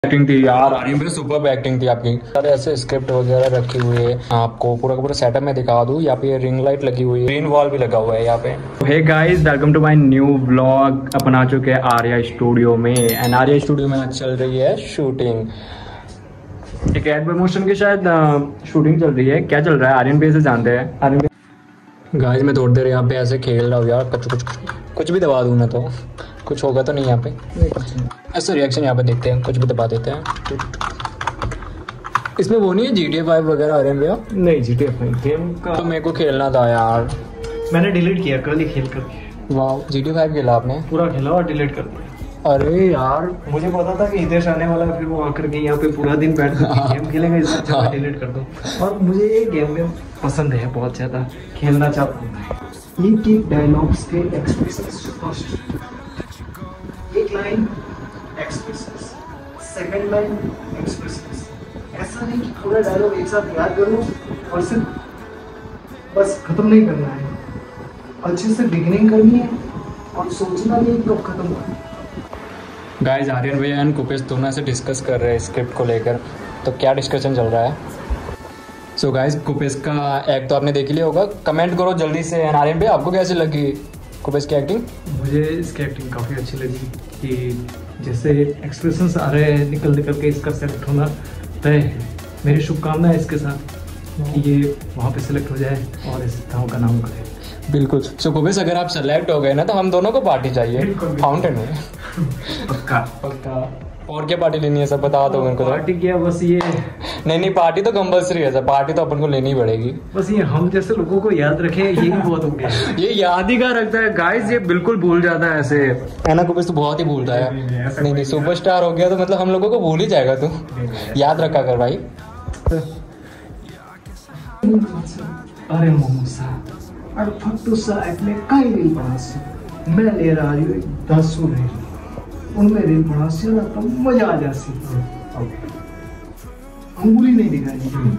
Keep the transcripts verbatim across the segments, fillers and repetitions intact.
Acting थी यार, Aryan super acting थी आपकी। सारे ऐसे स्क्रिप्ट वगैरह रखी हुई है, आपको पूरा का पूरा सेटअप में दिखा दूं। यहाँ पे रिंग लाइट लगी हुई है, ग्रीन वॉल भी लगा हुआ है यहाँ पे। Hey guys, welcome to my new vlog. अपन आ चुके हैं आर्या स्टूडियो में, एंड आर्या स्टूडियो में आज चल रही है शूटिंग। एक एड प्रमोशन की शायद शूटिंग चल रही है। क्या चल रहा है आर्यन भाई से जानते हैं। आर्यन गाइस, मैं थोड़ी देर यहाँ पे ऐसे खेल रहा हूँ यार, कुछ कुछ कुछ भी दबा दूँ ना तो कुछ होगा तो नहीं यहाँ पे। ऐसा रिएक्शन यहाँ पे देखते हैं, कुछ भी दबा देते हैं। इसमें वो नहीं है जी टी ए फाइव वगैरह आर्यन भैया? नहीं, G T A five game का तो मेरे को खेलना था यार, मैंने डिलीट किया कल ही खेल करके। वाह, जी टी ए फाइव खेला आपने? पूरा खेला और डिलीट कर दिया। अरे यार, मुझे पता था कि हितेश आने वाला है, फिर वो आकर के यहाँ पे पूरा दिन बैठ कर गेम खेलेगा, इससे अच्छा मैं डिलीट कर दूँ। और मुझे ये गेम में पसंद है बहुत ज़्यादा, खेलना चाहता हूँ। ये की डायलॉग्स के एक्सप्रेशंस, एक line expressions, second line expressions. ऐसा नहीं कि पूरा डायलॉग एक साथ याद करो और सिर्फ बस खत्म नहीं करना है, अच्छे से बिगिनिंग करनी है और सोचना नहीं कब खत्म करना है। गाइस, आर्यन भैया एंड कुपेश दोनों से डिस्कस कर रहे हैं स्क्रिप्ट को लेकर। तो क्या डिस्कशन चल रहा है? सो so गाइस, कुपेश का एक्ट तो आपने देख ही लिया होगा, कमेंट करो जल्दी से। एंड आर्यन भैया, आपको कैसी लगी कुपेश की एक्टिंग? मुझे इसकी एक्टिंग काफ़ी अच्छी लगी कि जैसे एक्सप्रेशंस आ रहे हैं निकल निकल के, इसका सेलेक्ट होना तय है। मेरी शुभकामनाएं इसके साथ कि ये वहाँ पे सेलेक्ट हो जाए और इस गाँव का नाम करे। बिल्कुल। सो कुपेश, अगर आप सेलेक्ट हो गए ना तो हम दोनों को पार्टी चाहिए फाउंटेन में। पक्का पक्का। और क्या पार्टी लेनी है सर, बता दो मेरे को। पार्टी क्या, बस ये नहीं नहीं, पार्टी तो कंपल्सरी है सर, पार्टी तो अपन को लेनी ही पड़ेगी। बस ये हम जैसे लोगों को याद रखे, ये भी बहुत हो गया। ये याद ही का रखता है गाइस, ये बिल्कुल भूल जाता है ऐसे, है ना कुपेश? तो बहुत ही भूलता है। नहीं, नहीं, नहीं नहीं, सुपरस्टार हो गया तो मतलब हम लोगों को भूल ही जाएगा तू। याद रखा कर भाई। अरे मोमोसा, अरे फट्टू सा એટલે કઈ રીલ બનાવશે? मैं ले रहा हूँ दस रेल, उनमें रेल बनावसी ना तो मजा आ जासी। अंगुली नहीं दिखाई।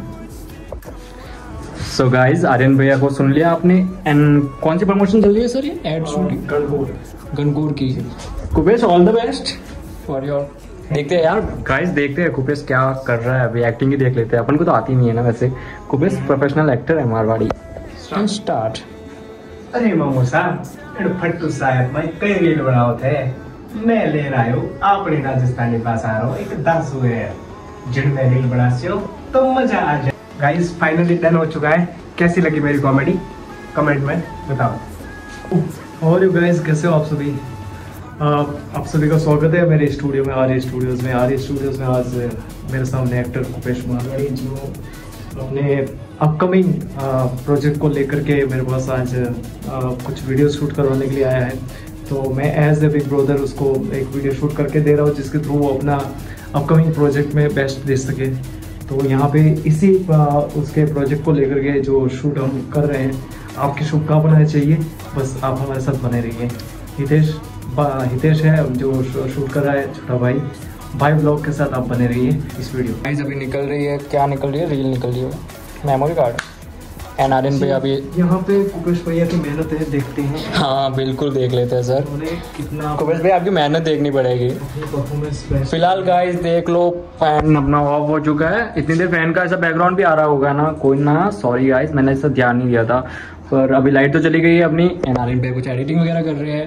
सो गाइस, आर्यन भैया को सुन लिया आपने। एंड कौन सी प्रमोशन चल रही है सर ये? एड शूटिंग गणगौर गणगौर की। Kupesh, all the best for your. देखते हैं यार गाइस, देखते हैं कुपेश क्या कर रहा है अभी। एक्टिंग ही देख लेते हैं, अपन को तो आती नहीं है ना वैसे। कुपेश प्रोफेशनल एक्टर है मारवाड़ी। स्टार्ट। अरे मोमोसा, फट्टू साहब मैं कई रील बनाओ थे, मैं ले रहा हूँ अपने राजस्थानी पास आ रहा हूँ, एक दस हुए जिनमें रील बनाते हो तो मजा आ जाए। गाइस, फाइनली डन हो चुका है। कैसी लगी मेरी कॉमेडी कमेंट में बताओ। और गाइस, कैसे हो आप सभी? आप सभी का स्वागत है मेरे स्टूडियो में, आर्य स्टूडियोज में। आर्य स्टूडियोज में आज मेरे सामने एक्टर कुपेश मारवाड़ी, जो अपने अपकमिंग प्रोजेक्ट को लेकर के मेरे पास आज आ, कुछ वीडियो शूट करवाने के लिए आया है। तो मैं एज ए बिग ब्रदर उसको एक वीडियो शूट करके दे रहा हूँ, जिसके थ्रू वो अपना अपकमिंग प्रोजेक्ट में बेस्ट दे सके। तो यहाँ पे इसी आ, उसके प्रोजेक्ट को लेकर के जो शूट हम कर रहे हैं, आपकी शुभकामनाएं चाहिए, बस आप हमारे साथ बने रहिए। हितेश हितेश है जो शूट कर रहा है, छोटा भाई भाई ब्लॉग के साथ आप बने रहिए इस वीडियो। गाइस, अभी निकल रही है, क्या निकल रही है? रील निकल रही है, मेमोरी कार्ड। एंड आर्यन भैया अभी यहाँ पे कुपेश भैया की मेहनत है, देखते हैं। हाँ बिल्कुल देख लेते हैं सर। उन्हें कितना कुपेश भैया आपकी मेहनत देखनी पड़ेगी। परफॉर्मेंस फिलहाल गाइस देख लो, फैन अपना ऑफ हो चुका है। इतनी देर फैन का ऐसा बैकग्राउंड भी आ रहा होगा ना, कोई ना, सॉरी गाइस, मैंने ऐसा ध्यान नहीं दिया था। पर अभी लाइट तो चली गई है अपनी। एंड आर्यन भैया कुछ एडिटिंग वगैरह कर रहे हैं।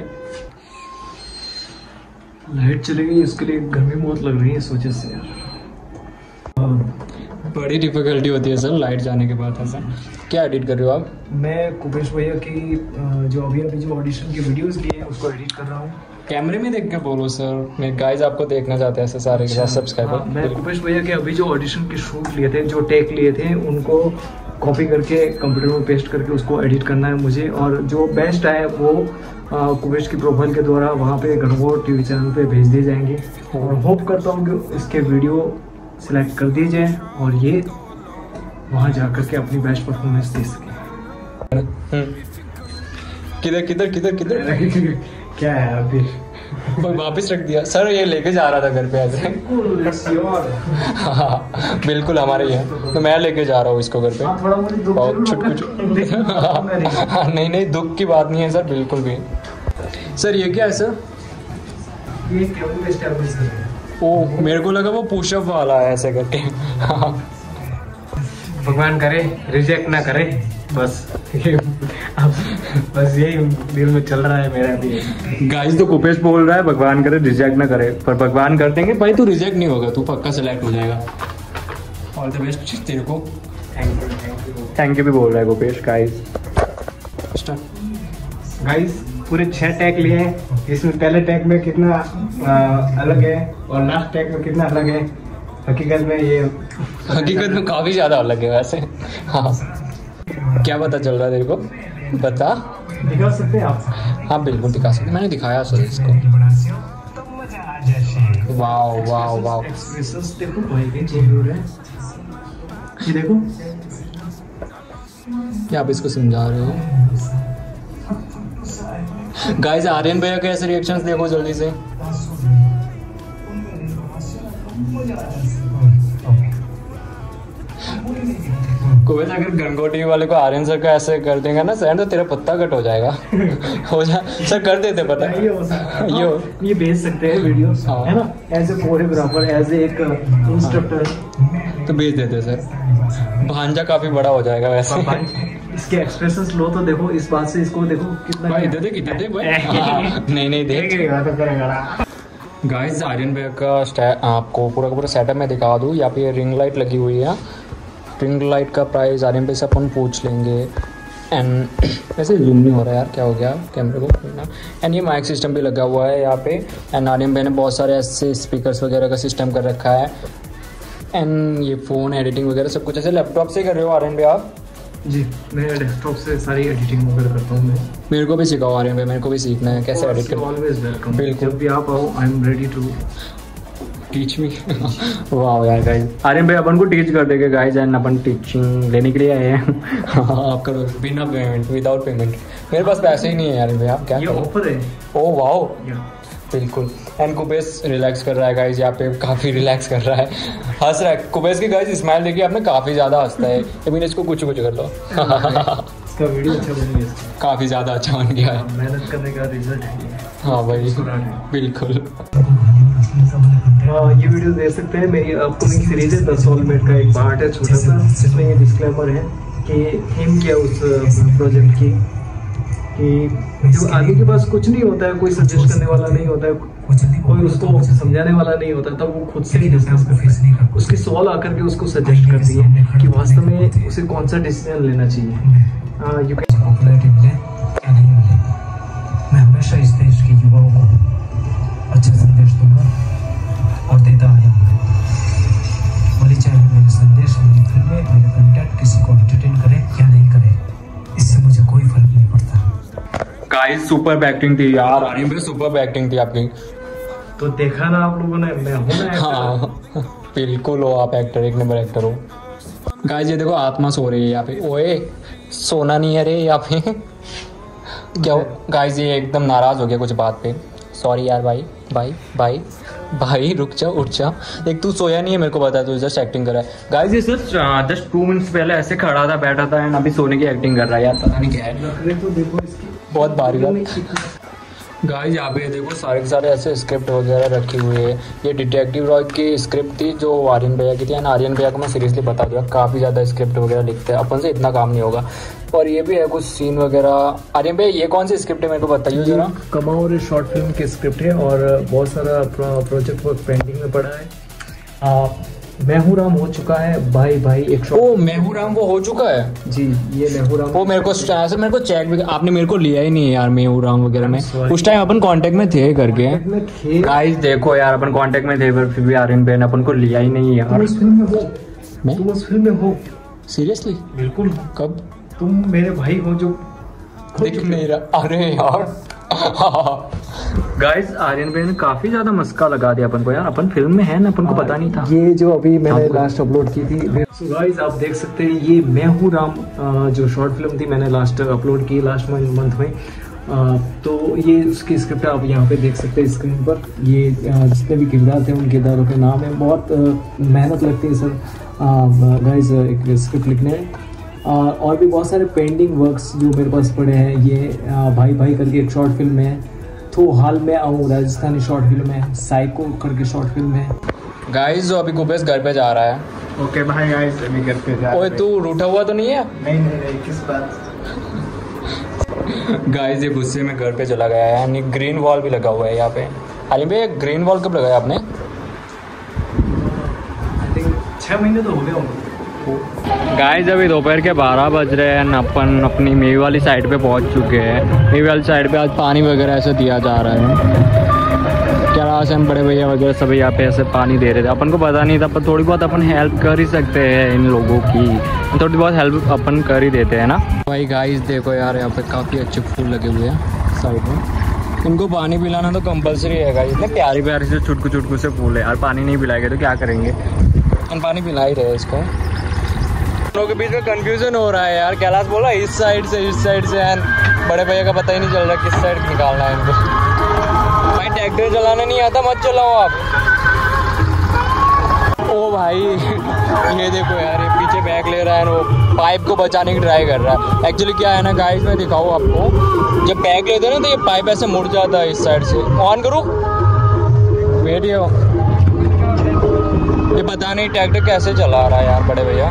लाइट चली गई, इसके लिए गर्मी बहुत लग रही है इस वजह से यार। बड़ी डिफिकल्टी होती है सर लाइट जाने के बाद। ऐसा क्या एडिट कर रहे हो आप? मैं कुपेश भैया की जो अभी अभी जो ऑडिशन की वीडियोस लिए हैं उसको एडिट कर रहा हूँ। कैमरे में देख के बोलो सर, मेरे गाइस आपको देखना चाहते हैं ऐसे सारे के साथ सब्सक्राइबर। हाँ, मैं कुपेश भैया के अभी जो ऑडिशन के शूट लिए थे, जो टेक लिए थे, उनको कॉपी करके कंप्यूटर में पेस्ट करके उसको एडिट करना है मुझे। और जो बेस्ट आए वो कुपेश की प्रोफाइल के द्वारा वहाँ पे गणगौर टीवी चैनल पे भेज दिए जाएंगे। और होप करता हूँ कि इसके वीडियो सिलेक्ट कर दिए जाए और ये वहाँ जा कर के अपनी बेस्ट परफॉर्मेंस दे सके। किधर किधर किधर किधर क्या है अभी वापिस रख दिया सर, ये लेके जा रहा था घर पे ऐसे। हाँ बिल्कुल हमारे ही है, तो मैं लेके जा रहा हूँ इसको घर पे। बहुत छुटकू छुट नहीं नहीं, दुख की बात नहीं है सर बिल्कुल भी। सर ये क्या है सर? ये केबल स्टेबलाइजर है। ओ मेरे को लगा वो पुशअप वाला है ऐसे करके। भगवान करे रिजेक्ट ना करे, बस ये बस यही दिल में चल रहा है मेरा भी। गाइस तो कुपेश बोल रहा है भगवान करे रिजेक्ट ना करे, पर भगवान कर देंगे भाई, तू रिजेक्ट नहीं होगा, तू पक्का सेलेक्ट हो जाएगा। ऑल द बेस्ट तेरे को। Thank you thank you thank you भी बोल रहा है कुपेश। गाइस गाइस पूरे छह टैग लिए हैं, इसमें पहले टैग में कितना आ, अलग है और लास्ट टैग में कितना अलग है। हकीकत में ये हकीकत में काफी ज्यादा अलग है वैसे। हाँ क्या पता चल रहा है तेरे को, बता। दिखा सकते हैं आप? हाँ बिल्कुल दिखा सकते, मैंने दिखाया सर इसको। वाओ वाओ वाओ एक्सप्रेशंस देखो भाई के चेंज हो रहे हैं, ये देखो। क्या आप इसको समझा रहे हो? गाइस आर्यन भैया के ऐसे रिएक्शंस देखो जल्दी से। कोई अगर गंगोटी वाले को आर्यन सर का ऐसे कर देंगे ना सर, तो तेरा पत्ता कट हो जाएगा। हो जा सर कर देते पता ये हो सकता है, यो ये भेज सकते हैं वीडियो है ना, एज ए कोरियोग्राफर, एज एक इंस्ट्रक्टर तो भेज देते सर। भांजा काफी बड़ा हो जाएगा वैसे। इसके एक्सप्रेशंस लो तो देखो, इस बात से इसको देखो कितना भाई दे दे कितने दे भाई। हाँ, नहीं नहीं देख। गाइस आर्यन भैया का आपको पूरा का पूरा सेटअप में दिखा दूँ। यहाँ पे रिंग लाइट लगी हुई है, रिंग लाइट का प्राइस आर्यन भैया से अपन पूछ लेंगे। एंड वैसे जूम नहीं हो रहा है यार, क्या हो गया कैमरे को। एंड ये माइक सिस्टम भी लगा हुआ है यहाँ पे। एंड आर्यन भैया ने बहुत सारे ऐसे स्पीकर्स वगैरह का सिस्टम कर रखा है। एंड ये फ़ोन एडिटिंग वगैरह सब कुछ ऐसे लैपटॉप से कर रहे हो आर्यन भैया आप? जी मैं डेस्कटॉप से सारी एडिटिंग वगैरह करता हूँ मैं। मेरे को भी सिखाओ आर्यन भैया, मेरे को भी सीखना है कैसे एडिट करना। ऑलवेज वेलकम, बिल्कुल। जब भी आप आओ I am ready to teach me. वाह यार गाइस आर्यन भाई अपन को टीच कर देंगे गाइस, एंड अपन टीचिंग लेने के लिए आए हैं। आप करो बिना पेमेंट, विदाउट पेमेंट। मेरे पास पैसे ही नहीं है आर्यन भाई, आप क्या ये ऑफर है। ओ वाह बिल्कुल। एंड कुबेस रिलैक्स कर रहा है गाइस, यहाँ पे काफ़ी रिलैक्स कर रहा है, हंस रहा है। कुबेस की गाइस स्माइल देखिए आपने, काफ़ी ज़्यादा हंसता है। अभी इसको कुछ कुछ कर लो। इसका वीडियो अच्छा बन गया, काफ़ी ज़्यादा अच्छा बन गया है, मेहनत करने का रिजल्ट है। हाँ भाई बिल्कुल। हाँ ये वीडियो देख सकते हैं, मेरी अपकमिंग सीरीज है द सोलमेट का एक पार्ट है छोटा सा, जिसमें ये डिस्क्लेमर है कि थीम क्या उस प्रोजेक्ट की, कि जो आगे के पास कुछ नहीं होता है, कोई सजेस्ट करने वाला नहीं होता है, कोई उसको समझाने वाला नहीं होता, तब वो खुद से ही डिस्कस करता है। उसकी सॉल्व आकर के उसको सजेस्ट करती है कि वास्तव में उसे कौन सा डिसीजन लेना चाहिए। यू कैन पॉपुलैरिटी मिले या नहीं मिले, मैं हमेशा इस देश के युवाओं को अच्छा संदेश दूंगा और देता आया हूँ। भले चाहे मेरे संदेश, मेरी फिल्में, मेरे कंटेंट किसी को एंटरटेन करे या नहीं करे, इससे मुझे कोई फर्क नहीं पड़ता। गाइस सुपर एक्टिंग थी यार, आर्यन भैया सुपर एक्टिंग थी आपकी। तो देखा ना आप लोगों ने, मैं हूं ना। हाँ बिल्कुल हो आप एक्टर, एक नंबर एक्टर हो। गाइस ये देखो आत्मा सो रही है यहाँ पे। ओए सोना नहीं है रे यहाँ पे। क्या गाइस ये एकदम नाराज हो गया कुछ बात पे, सॉरी यार भाई भाई भाई भाई रुक जा उठ जा। एक तू सोया नहीं है मेरे को पता है, तू जस्ट एक्टिंग कर रहा है। गाइस ये जस्ट जस्ट टू मिनट्स पहले ऐसे खड़ा था बैठा था एंड अभी सोने की एक्टिंग कर रहा है यार, पता नहीं क्या है। तो देखो इसकी बहुत भारी बात। गाइस यहाँ पे देखो सारे के सारे ऐसे स्क्रिप्ट वगैरह रखी हुई है। ये डिटेक्टिव रॉय की स्क्रिप्ट थी जो आर्यन भैया की थी। एंड आर्यन भैया को मैं सीरियसली बता दूँगा काफ़ी ज़्यादा स्क्रिप्ट वगैरह लिखते हैं, अपन से इतना काम नहीं होगा। और ये भी है कुछ सीन वगैरह। आर्यन भैया ये कौन सी स्क्रिप्ट है मेरे को बताइए जरा। कमाओ शॉर्ट फिल्म की स्क्रिप्ट है और बहुत सारा प्रोजेक्ट वर्क पेंडिंग में पड़ा है। आ, मैं हूँ राम हो चुका है, भाई भाई एक शॉर्ट। ओ मैं हूँ राम वो हो चुका है जी, ये मैं हूँ राम। वो मेरे को ऐसे मेरे को चेक भी आपने मेरे को लिया ही नहीं है यार, मैं हूँ राम वगैरह में। उस टाइम अपन कांटेक्ट में थे करके। गाइस देखो यार अपन कांटेक्ट में थे पर फिर भी आर्यन भैया ने अपन को लिया ही नहीं यार। तुम उस फिल्म में हो, मैं तुम उस फिल्म में हो सीरियसली? बिल्कुल। कब? तुम मेरे भाई हो जो दिख नहीं रहा। अरे यार गाइस आर्यन भैया ने काफी ज्यादा मस्का लगा दिया अपन को यार, अपन फिल्म में है ना, अपन को पता नहीं था। ये जो अभी मैंने लास्ट अपलोड की थी, सो गाइस आप देख सकते हैं ये मैं हूँ राम जो शॉर्ट फिल्म थी मैंने लास्ट अपलोड की लास्ट मंथ में। आ, तो ये उसकी स्क्रिप्ट आप यहाँ पे देख सकते हैं स्क्रीन पर। ये जितने भी किरदार थे उन किरदारों के नाम है। बहुत मेहनत लगती है सर गाइस एक स्क्रिप्ट लिखने में। और भी बहुत सारे पेंडिंग वर्क्स जो मेरे पास पड़े हैं। ये आ, भाई भाई करके एक शॉर्ट फिल्म है, तो हाल में आऊँ राजस्थानी शॉर्ट फिल्म है, साइको करके शॉर्ट फिल्म है। गाइस जो अभी कुबेस घर पे जा रहा है। ओके भाई गाइस अभी घर पे जा रहा है। ओए तू रूठा हुआ तो नहीं है? नहीं नहीं नहीं किस बात। गाइस ये गुस्से में घर पे चला गया है, यानी ग्रीन वॉल भी लगा हुआ है यहाँ पे। अली भाई ग्रीन वॉल कब लगाया आपने? छह महीने तो हो गए होंगे। गाइस अभी दोपहर के बारह बज रहे हैं, अपन अपनी मेवी वाली साइड पे पहुंच चुके हैं। मेवी वाली साइड पे आज पानी वगैरह ऐसे दिया जा रहा है। क्या आज हम बड़े भैया वगैरह सभी यहाँ पे ऐसे पानी दे रहे थे। अपन को पता नहीं था, पर थोड़ी बहुत अपन हेल्प कर ही सकते हैं इन लोगों की, थोड़ी बहुत हेल्प अपन कर ही देते हैं ना भाई। गाइस देखो यार यहाँ पे काफ़ी अच्छे फूल लगे हुए हैं साइड में। इनको पानी पिलाना तो कंपलसरी है गाइस। इतने प्यारी प्यारी से छुटकू छुटकू से फूल है यार, पानी नहीं पिलाएंगे तो क्या करेंगे। हम पानी पिला ही रहे इसको। लोगों के बीच में कंफ्यूजन हो रहा है यार। कैलाश बोला इस साइड से इस साइड से, एंड बड़े भैया का पता ही नहीं चल रहा किस साइड निकालना है इनको। भाई ट्रैक्टर चलाना नहीं आता मत चलाओ आप। ओ भाई ये देखो यार, ये पीछे बैग ले रहा है, वो पाइप को बचाने की ट्राई कर रहा है। एक्चुअली क्या है ना गाइस, मैं दिखाऊँ आपको, जब बैग लेते हैं ना तो ये पाइप ऐसे मुड़ जाता है इस साइड से। ऑन करूँ? वेट, ये पता नहीं ट्रैक्टर कैसे चला रहा है यार बड़े भैया।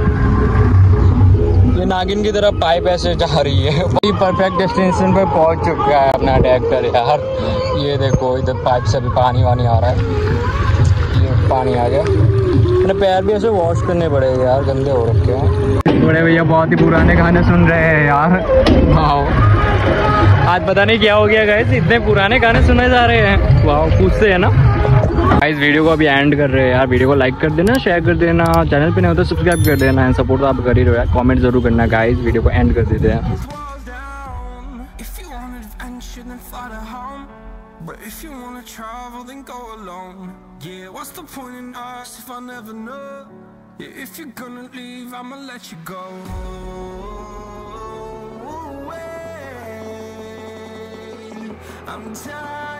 ये नागिन की तरह पाइप ऐसे जा रही है। वही परफेक्ट डेस्टिनेशन पे पहुंच चुका है अपना ट्रैक्टर यार। ये देखो इधर पाइप से भी पानी वानी आ रहा है। ये पानी आ गया, मेरे पैर भी ऐसे वॉश करने पड़े यार, गंदे हो रखे हैं। बड़े भैया बहुत ही पुराने गाने सुन रहे हैं यार। वाह आज पता नहीं क्या हो गया गाइस, इतने पुराने गाने सुने जा रहे हैं। वाह पूछते हैं ना गाइस। वीडियो को अभी एंड कर रहे हैं यार। वीडियो को लाइक कर देना, शेयर कर देना, चैनल पे नहीं हो तो सब्सक्राइब कर देना, एंड सपोर्ट तो आप कर ही रहे हो यार। कमेंट जरूर करना गाइस। वीडियो को एंड कर देते हैं। But if you wanna travel, then go alone. Yeah, what's the point in us if I never know? Yeah, if you're gonna leave, I'ma let you go. I'm tired.